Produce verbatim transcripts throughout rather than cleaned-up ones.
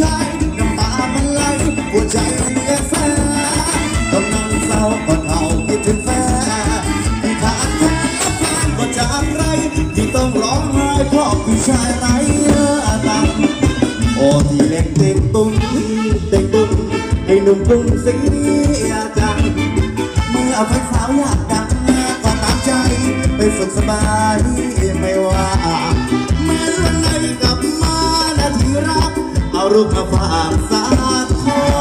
ายน้ำตามันไหลหัวใจมันแย่แซ่กำลังเศร้าก็เท่าคิดถึงแฟนที่ขาดแฟนและแฟนก็จากไรที่ต้องร้องไห้เพราะผู้ชายไร้เนื้อตังโอ้ที่เล็กเต็งตุ้งเต็งตุ้งให้หนุ่มกรุงเสียจังเมื่อแฟนสาวอยากดังก็ตามใจไปฝึกสบายไม่ว่าเมื่อวันไหนกลับมานาทีรักเอารูปมาฝากสักข้อ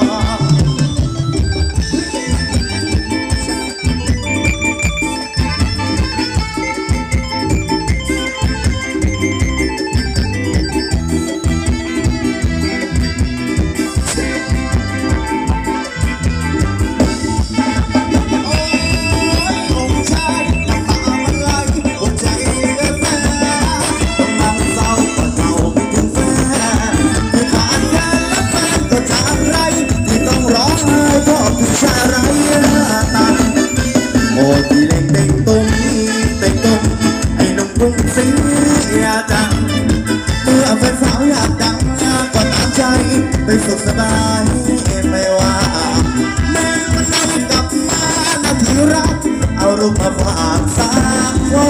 โอ้ที่เล็กเต็งตุ้งเต็งตุ้งให้หนุ่มกรุงเสียจังเมื่อแฟนสาวอยากดังก็ตามใจไปสุขสบายไม่ว่าแม้วันไหนกลับมานาทีรักเอารูปมาฝากสักคน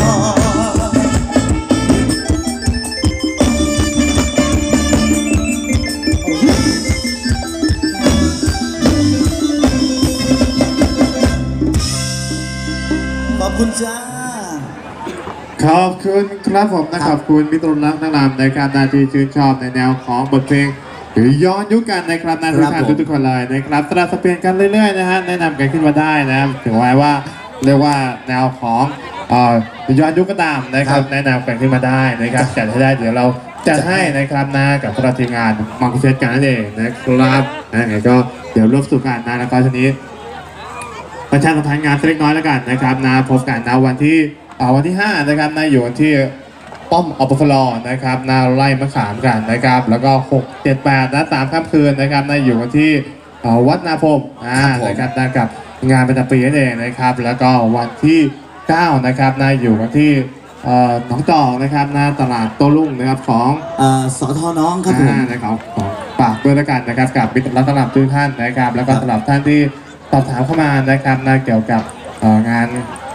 ขอบคุณจ้าขอบคุณครับผมนะขอบคุณมิตรรักนักรำนะครับนาที่ชื่นชอบในแนวของบทเพลงหรือย้อนยุคกันนะครับนาทุกท่านทุกคนเลยนะครับสลับสับเปลี่ยนกันเรื่อยๆนะฮะแนะนำกันขึ้นมาได้นะครับถือไว้ว่าเรียกว่าแนวของย้อนยุคก็ตามนะครับแนะนำกันขึ้นมาได้นะครับจัดให้ได้เดี๋ยวเราจัดให้นะครับนะกับสำหรับทีมงานมังคุเซตกันนั่นเองนะครับนะไงก็เดี๋ยวร่วมสู่กันนะแล้วก็ทีนี้ประชาสัมพันธ์งานเล็กน้อยแล้วกันนะครับนะพบกันนะวันที่วันที่ห้านะครับนะอยู่ที่ป้อมอปฟลนะครับนะไล่มะขามกันนะครับแล้วก็หก เจ็ด แปดนะสามค่ำคืนนะครับนะอยู่กันที่วัดนาพรมนะครับนะกับงานประจำปีนั่นเองนะครับแล้วก็วันที่เก้านะครับนะอยู่กันที่หนองจอกนะครับนะตลาดโต้รุ่งนะครับของสทน้องครับผมนะครับของฝากด้วยแล้วกันนะครับกับมิตรรักนักรำทุกท่านนะครับแล้วก็สำหรับท่านที่สอบถามเข้ามานะครับนะเกี่ยวกับงาน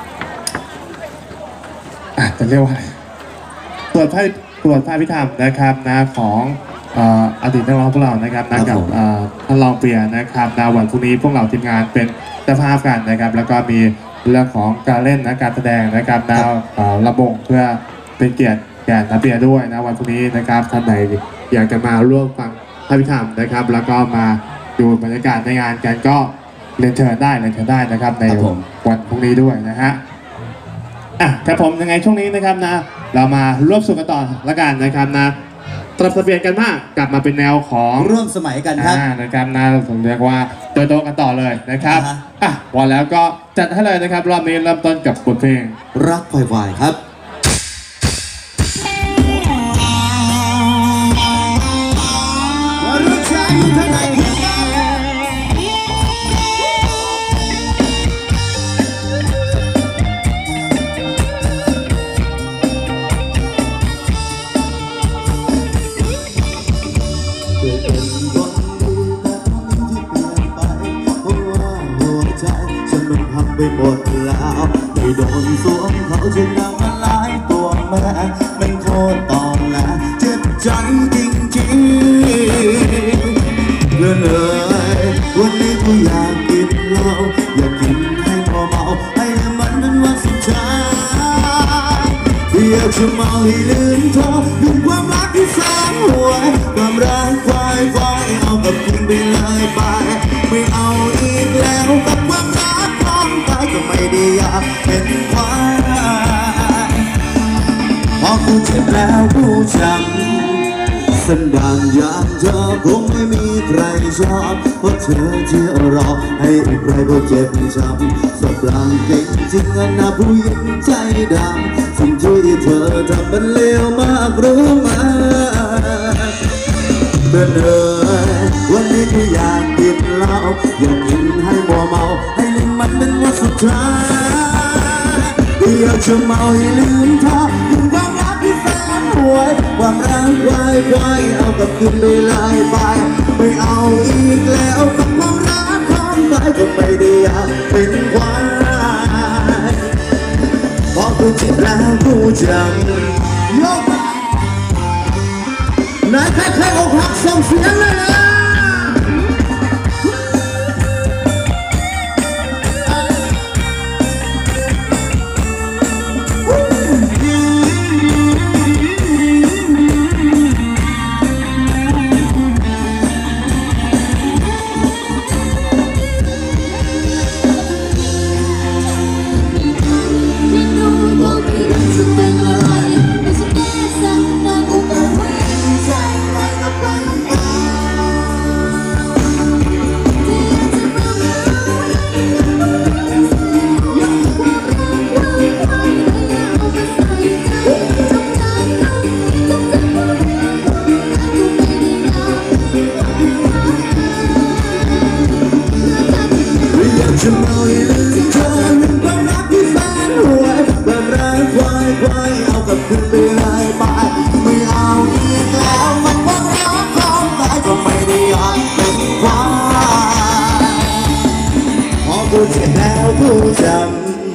อาจจะเรียกว่าตรวจพระตรวจพระพิธรรมนะครับนะของอดีตนักร้องพวกเรานะครับนะกับท่านรองเปียนะครับนะวันพรุ่งนี้พวกเราทีมงานเป็นเจ้าภาพกันนะครับแล้วก็มีเรื่องของการเล่นนะการแสดงนะครับนะระบงเพื่อเป็นเกียรติแก่นักเปียด้วยนะวันพรุ่งนี้นะครับท่านใดอยากจะมาร่วมฟังพระพิธรรมนะครับแล้วก็มาดูบรรยากาศในงานกันก็เรียนเชิญได้เรียนเชิญได้นะครับในวันพรุ่งนี้ด้วยนะฮะอ่ะครับผมยังไงช่วงนี้นะครับนะเรามาร่วมสุขกันต่อละกันนะครับนะตรับเสบียงกันมากกลับมาเป็นแนวของร่วมสมัยกันครับนะครับนะผมเรียกว่าโดยโตกันต่อเลยนะครับอ่ะวันแล้วก็จัดให้เลยนะครับรอบนี้เริ่มต้นกับบทเพลงรักควายๆครับไปหมดแล้วไม่โดนสวมเขาจึงนำมาลายตัวแม่มันโคตรตอนแหลเจ็บใจจริงๆเลื่อนเลยวันนี้กูอยากกินเหล้าอยากกินให้พอเมาให้มันเป็นวันสุดท้ายอยากจะเมาให้ลืมเธอลืมความรักที่แสนหวยความรักควายควายเอากับกินไปเลยไปไม่เอาอีกแล้วกับความรักก็ไม่ได้อยากเป็นควายพอกูเจ็บแล้วกูช้ำสันดานอย่างเธอคงไม่มีใครชอบเพราะเธอที่รอให้ใครก็เจ็บช้ำสับหลังเก่งจริงนะผู้หญิงใจดำสิ่งที่เธอทำมันเลวมากรู้ไหมเมื่อเนยวันนี้กูอยากกินเหล้าอยากกินให้มัวเมาให้มันเป็นวันสุดท้ายอยากจะเมาให้ลืมเธอลืมความรักที่แสนหไว้ความรักไว้ไว้เอากลับคืนไปเลยไปไม่เอาอีกแล้วกับความรักของใครก็ไม่ได้อยากเป็นควายพอกูเจ็บแล้วกูจำยกมาไหนใครใครอกหักส่งเสียงเลยนะจะเมาอีกเธอลืมความรักที่แสนห่วยความรักไว้ไว้เอากลับคืนไปเลยไปไม่เอาอีกแล้วมันความรักของใครก็ไม่ได้อยากเป็นควายพอกูเจ็บแล้วกูจำ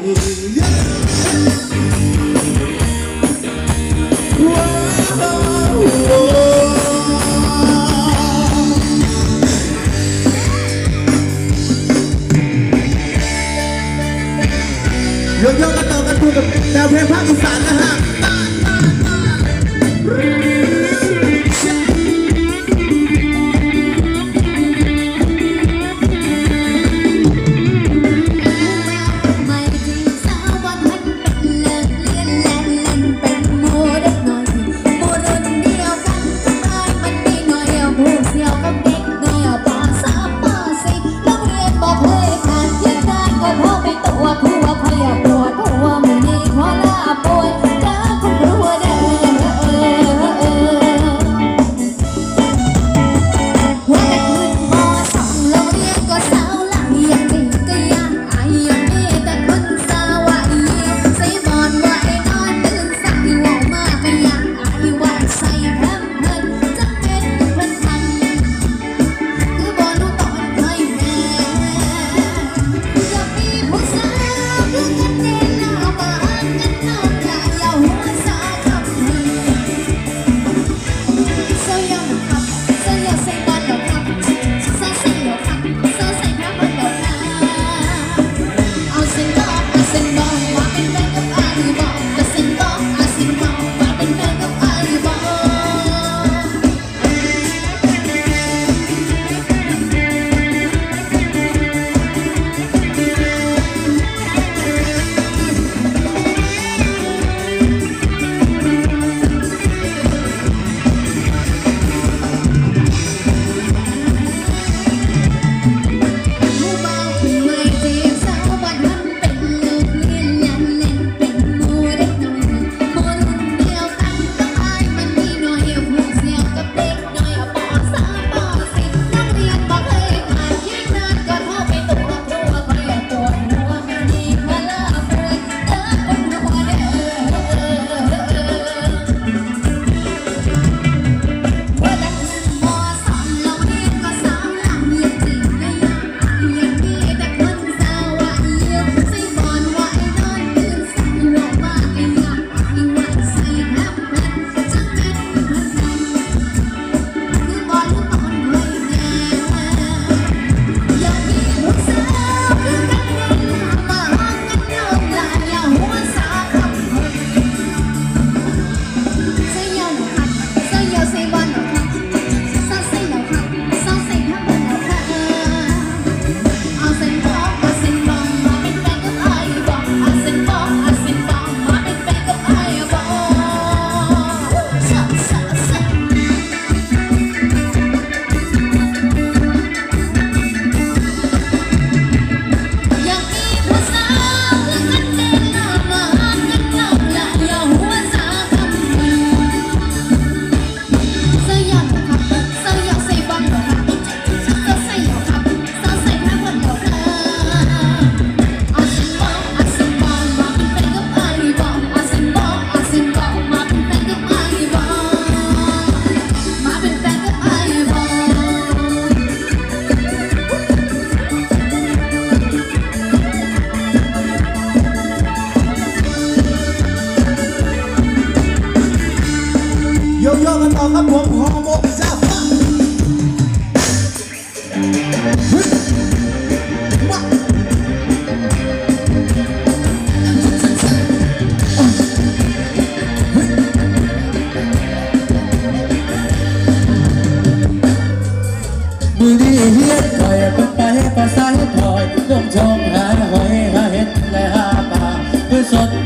โยโย่กันต่อกันดูกับแนวเพลงภาคอีสานนะฮะไม่ถึงสาววันหันเป็นเลิกเลียนแลนเล่นเป็นโมเด็กน้อยโมรุ่นเดียวกันบ้านมันมีหน่อยผู้เสียวก็เด็กน้อยปอสามปอสี่โรงเรียนบอกเคยผ่านเที่ยงการก็พอไปตัวครัวคอยปวดหัวไม่มีขอลาป่วย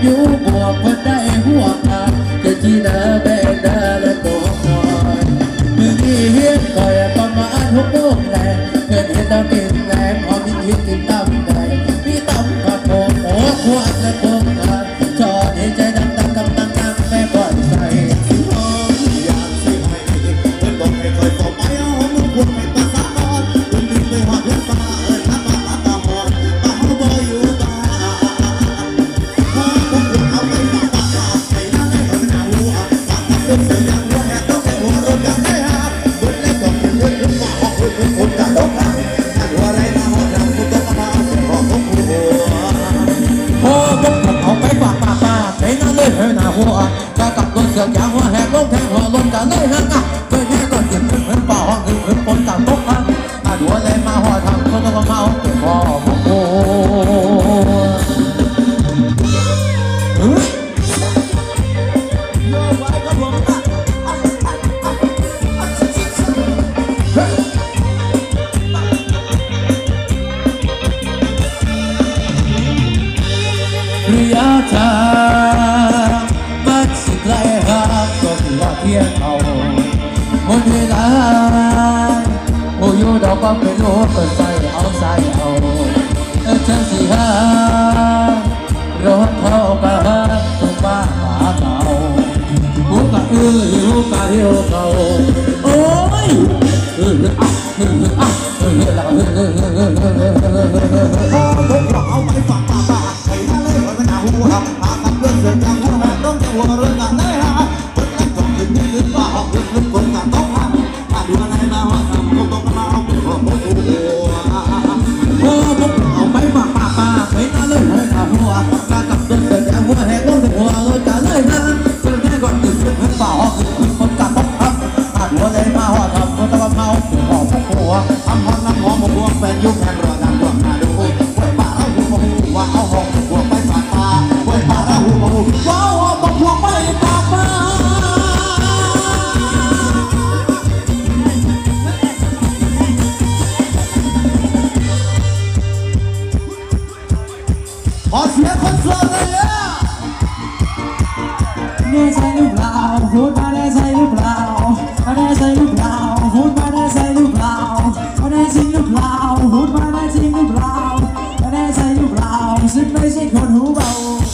อยู่บวกเพื่อได้หัวขาดจะจีน่าแบงดาและตัวน้อยมือที่เฮียนคอยประมาณหกโมงแรงเกิดเห็นดาวกินแรงพอมีคิดกินตั้มใจมีตั้มผัดโผล่โผล่ขวดและโป่งขาดจอดให้ใจดำดำกำลังนั่งแม่ก่อนใส่อยากสิให้เพิ่นบอกให้คอยต่อไปเอามือควงให้ภาษาบอลเพิ่นดึงไปหอดเพื่อนฟ้าเอิ้นหาปลาตาหอนตาเฮาบ่อยู่ตาพอผมควงเอาไปฝากปากให้นั่งให้เพิ่นหาหัวปากกับเพิ่นเสียงยังว่าแหกต้องให้หัวรถกันได้ฮะเพิ่นเล่นบอกเพิ่นเพิ่นเพิ่นว่าออกเพิ่นเพิ่นคนกันต้องการถ้าหัวไรมาหอดหลังกูต้องมาเอาเสียงของผมหัวพอผมกับเอาไปฝากป้าป้าไปนั่นเลยเฮ้ยหน้าหัวก็กับตัวเสือกยางหัวแหกลงแทงหัวลงกันเลยฮะอ่ะเคยแค่ก็เจ็บขึ้นเหมือนป่าห้องขึ้นเหมือนปนต่างตกมันอ่ะหัวเลยมาหัวทำก็ต้องมาเอาเก็บคอผมโอ้เฮ้ยโยกไว้ก็ผมอ่ะอ่ะอ่ะอ่ะอ่ะเฮ้ยระยะทางมันสิไกลห่างก็คือว่าเพียงเอาหมดเวลาโอ้ยดอกก็เป็นโลกก็ใส่เอาใส่เอาเออฉันสิหารถเขาก็หาตัวบ้าหาเก่าหูกะเออหูกะเหี่ยวเก่าโอ้ยเอออ่ะเอออ่ะเออแล้วเออเออเออเออเออเออพอผมบอกเอาไปฝากป้าป้าให้นั่นเลยเพิ่นหาหัวหากับเพื่อนเสียงยังหัวแหกต้องให้หัวรถกันได้ฮะเพิ่นเล่นบอกเพิ่นเพิ่นเพิ่นว่าออกเพิ่นเพิ่นคนกันต้องหาถ้าดูอะไรมาว่าทำก็ต้องมาเอาเพิ่นบอกผมหัวโอ้ผมเอาไปฝากป้าป้าไปนั่นเลยเฮ้ยหน้าหัวกากับเดินเดินหัวแหกลงถึงหัวรถกันเลยนะเพื่อนแค่ก่อนตื่นขึ้นเพื่อนฝ่าขึ้นคนกับต้องทับขาดหัวเลยมาหัวทำก็ต้องมาเอาเพื่อนบอกผมหัวทำห้องน้ำหอมบวกแฟนยุ่งแทนรอดังดวงหน้าดูไว้ป่าเราหูมาหูว่าเอาห้องบวกไปฝากป่าไว้ป่าเราหูมาหูว้าวบอกบวกไปฝากป่าขอเสียงคนโสดเลยอ่ะแน่ใจหรือเปล่าพูดมาแน่ใจหรือเปล่าแน่ใจหรือเปล่าพูดมาแน่ใจหรือเปล่าแน่จริงหรือเปล่าพูดมาแน่จริงหรือเปล่าแน่ใจหรือเปล่าฉันไม่ใช่คนหูเบา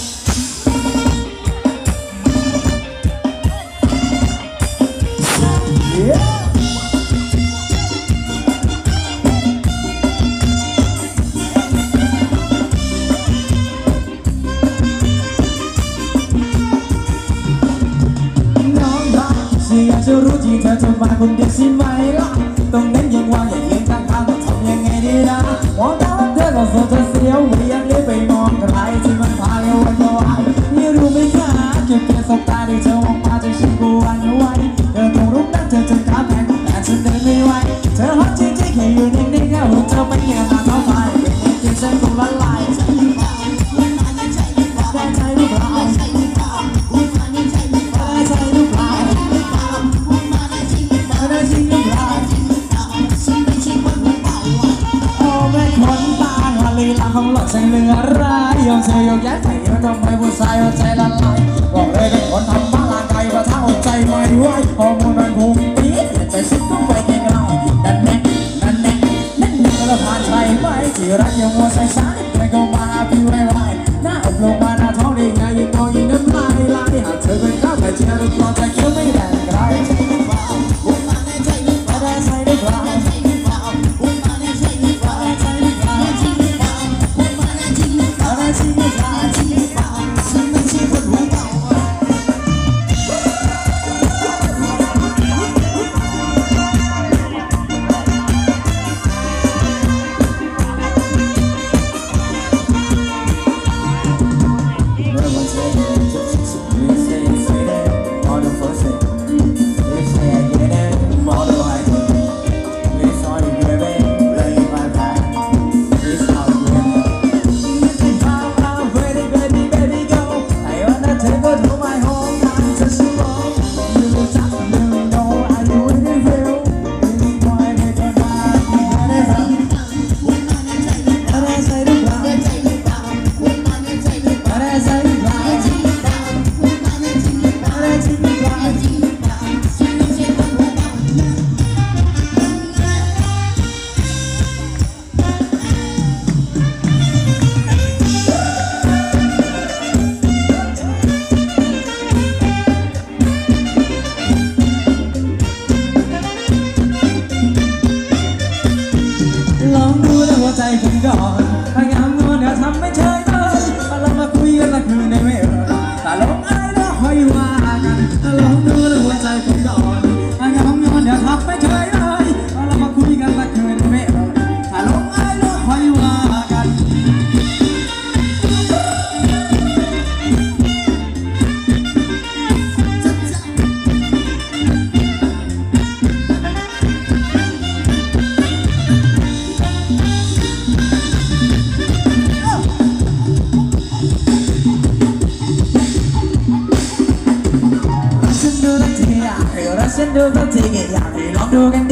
อยากจะรู้ที่เธอจะมาคนเดียวใช่ไหมล่ะตรงนั้นยังว่างอย่างยืนข้างๆต้องทำยังไงดีนะมองตาเธอแล้วเธอเสียวไม่อยากเลี้ยวไปมองใครที่มันพาเราวันวายนี่รู้ไหมคะแค่เพียงสบตาที่เธอมองมาจะฉันกูวันไหวเธอตรงรูปนั้นเธอจนขาแข็งแต่ฉันเดินไม่ไหวเธอฮอตจริงๆแค่อยู่นิ่งๆแค่หุ่นเธอไม่เงียบตาท้องไฟเป็นจริงฉันคงละลายใจหรือเปล่าใจหรือเปล่าใจหรือเปล่าใจหรือเปล่าใจหรือเปล่าใจหรือเปล่าลีลาของหลอดใจเหลือร้ายยอมเธอยกย้ายใส่เอวทำให้ผู้ชายหัวใจละลายบอกเลยเป็นคนทำบ้าลาไกลว่าถ้าอดใจไม่ไหวฮอร์โมนมันพุ่งปี๊ดใจฉันต้องไปไกลๆนั่นแน่นั่นแน่นั่นแน่แล้วผ่านใจไปที่รักยังมัวใส่สายไม่ก็มาพี่ไว้ไว้หน้าอบลงมาหน้าท้องได้ไงยิ่งโตยิ่งน้ำลายไหลหากเธอเป็นข้าวไข่เจียวรอใจเคี้ยวไม่แรงไกลใจหรือเปล่าวุ่นมาในใจหรือเปล่าใจหรือเปล่าใจหรือเปล่าวุ่นมาในใจหรือเปล่าใจหรือเปล่าใจหรือเปล่าวุ่นมาในใจหรือเปล่าใจหรือเปล่าใจหรือเปล่าฉันไม่ใช่คนหูเบาดูสักทีอยากให้ลองดูกัน